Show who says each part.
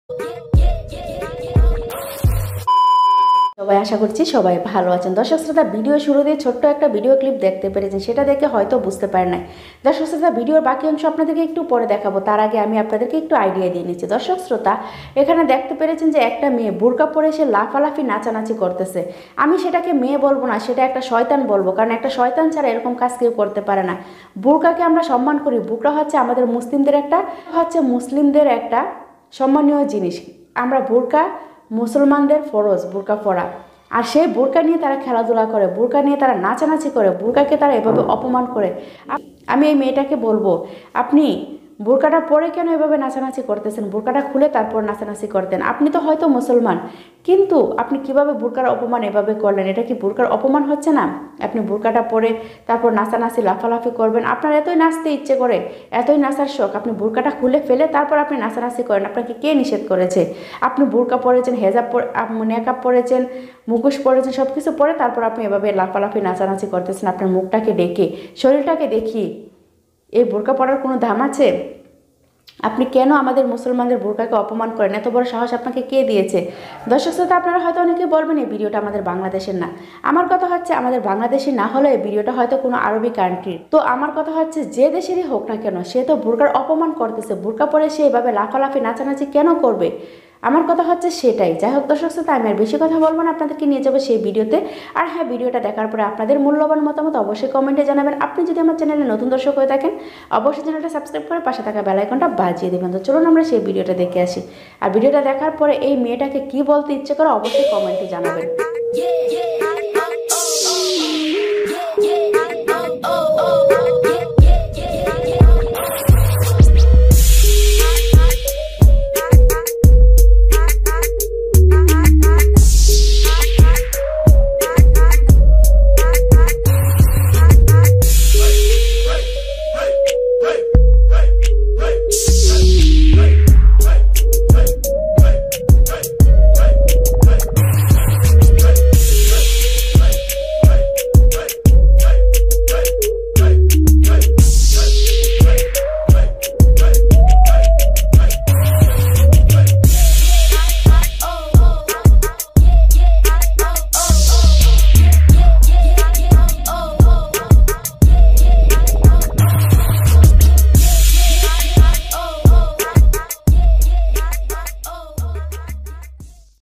Speaker 1: সবাই আশা করছি সবাই ভালো আছেন। দর্শক শ্রোতা, ভিডিও শুরুতে ছোট্ট একটা ভিডিও ক্লিপ দেখতে পেরেছেন, সেটা দেখে হয়তো বুঝতে পারেন নাই। দর্শক শ্রোতা, ভিডিওর বাকি অংশ আপনাদেরকে একটু পরে দেখাবো, তার আগে আমি আপনাদেরকে একটু আইডিয়া দিয়ে নিচ্ছি। দর্শক শ্রোতা, এখানে দেখতে পেরেছেন যে একটা মেয়ে বোরকা পরে সে লাফালাফি নাচানাচি করতেছে। আমি সেটাকে মেয়ে বলবো না, সেটা একটা শয়তান বলবো, কারণ একটা শয়তান ছাড়া এরকম কাজ কেউ করতে পারে না। বোরকাকে আমরা সম্মান করি, বোরকা হচ্ছে আমাদের মুসলিমদের একটা সম্মানীয় জিনিস। আমরা বোরকা মুসলমানদের ফরজ বোরকা পরা, আর সেই বোরকা নিয়ে তারা খেলাধুলা করে, বোরকা নিয়ে তারা নাচানাচি করে, বোরকাকে তারা এভাবে অপমান করে। আমি এই মেয়েটাকে বলবো, আপনি বোরকাটা পরে কেন এভাবে নাচানাচি করতেছেন? বোরকাটা খুলে তারপর নাচানাচি করতেন। আপনি তো হয়তো মুসলমান, কিন্তু আপনি কিভাবে বোরকার অপমান এভাবে করলেন? এটা কি বোরকার অপমান হচ্ছে না? আপনি বোরকাটা পরে তারপর নাচানাচি লাফালাফি করবেন। আপনার এতই নাচতে ইচ্ছে করে, এতই নাচার শখ, আপনি বোরকাটা খুলে ফেলে তারপর আপনি নাচানাচি করেন। আপনাকে কে নিষেধ করেছে? আপনি বোরকা পরেছেন, হেজাব নেকাব পরেছেন, মুখোশ পরেছেন, সব কিছু পরে তারপর আপনি এভাবে লাফালাফি নাচানাচি করতেছেন আপনার মুখটাকে ডেকে, শরীরটাকে দেখিয়ে। এই বোরকা পরার কোনো দাম আছে? আপনি কেন আমাদের মুসলমানদের বোরকাকে অপমান করেন? এত বড় সাহস আপনাকে কে দিয়েছে? দর্শক শ্রোতা, আপনারা হয়তো অনেকে বলবেন এই ভিডিওটা আমাদের বাংলাদেশের না। আমার কথা হচ্ছে, আমাদের বাংলাদেশি না হলে এই ভিডিওটা হয়তো কোনো আরবি কান্ট্রির। তো আমার কথা হচ্ছে, যে দেশেরই হোক না কেন, সে তো বোরকার অপমান করতেছে। বোরকা পরে সে এভাবে লাফালাফি নাচানাচি কেন করবে? আমার কথা হচ্ছে সেটাই। যাই হোক দর্শক শ্রোতা, আমি আর বেশি কথা বলবো না, আপনাদেরকে নিয়ে যাবো সেই ভিডিওতে। আর হ্যাঁ, ভিডিওটা দেখার পরে আপনাদের মূল্যবান মতামত অবশ্যই কমেন্টে জানাবেন। আপনি যদি আমার চ্যানেলে নতুন দর্শক হয়ে থাকেন, অবশ্যই চ্যানেলটা সাবস্ক্রাইব করে পাশে থাকা বেল আইকনটা বাজিয়ে দেবেন। তো চলুন আমরা সেই ভিডিওটা দেখে আসি। আর ভিডিওটা দেখার পরে এই মেয়েটাকে কি বলতে ইচ্ছে করে অবশ্যই কমেন্টে জানাবেন।